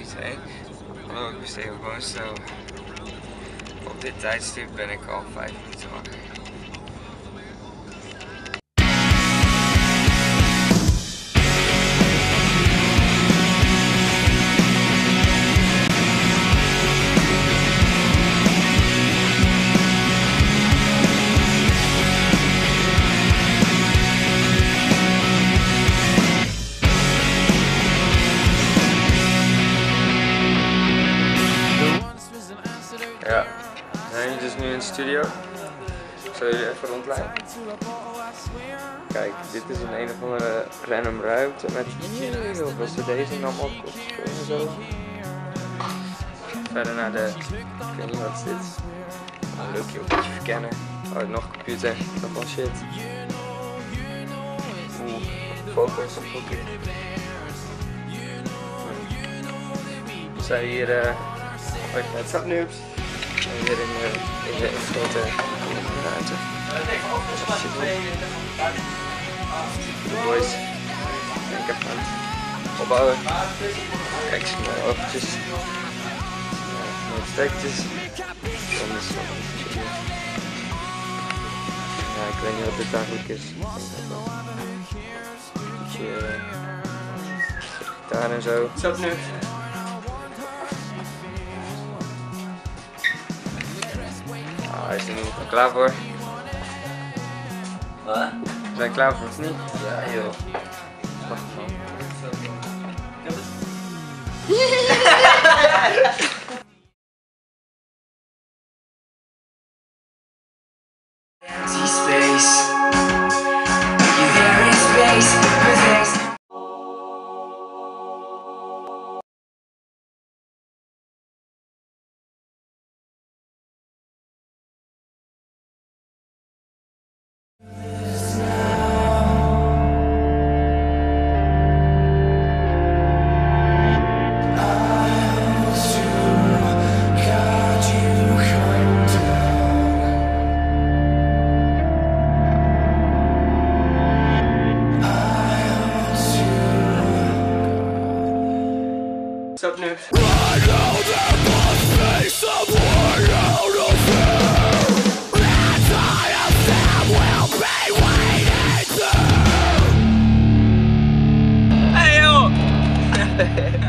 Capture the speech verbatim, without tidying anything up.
iedereen. Hallo, ik ben Steven Boonstel. Op dit tijdstip ben ik al vijf minuten wakker. Ja, we zijn dus nu in de studio. Ik zal jullie even rondleiden. Kijk, dit is een een of andere random ruimte met heel veel cd's en allemaal op en zo. Verder naar de, ik weet niet wat is dit. Een leukje, een beetje verkennen. Oh, nog een computer, nog wel shit. Oeh, focus op focus. We zijn hier, uh, met zat noobs. Weer in, uh, in de grote ruimte. De boys. Ik heb aan het opbouwen. Kijk eens naar de oogjes. Met steekjes. Ja, ik weet niet wat dit eigenlijk is. Een beetje uh, gitaar en zo. Zat nu. Hij is er niet klaar voor. Wat? We zijn klaar voor, of niet? Ja joh. Wacht man. Empty space. You're there in space, but there's What's up, noobs? Hey, joh!